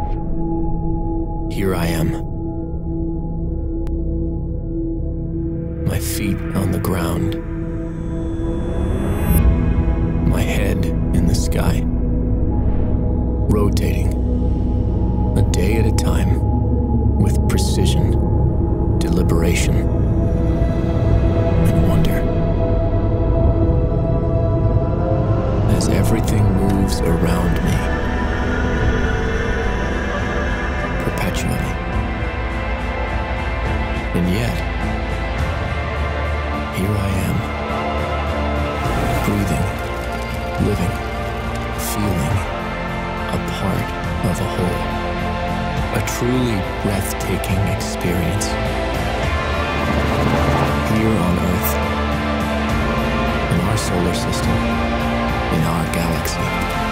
Here I am. My feet on the ground. My head in the sky. Rotating, a day at a time, with precision, deliberation, and wonder. As everything moves around me, perpetually. And yet, here I am, breathing, living, feeling, a part of a whole. A truly breathtaking experience. Here on Earth, in our solar system, in our galaxy.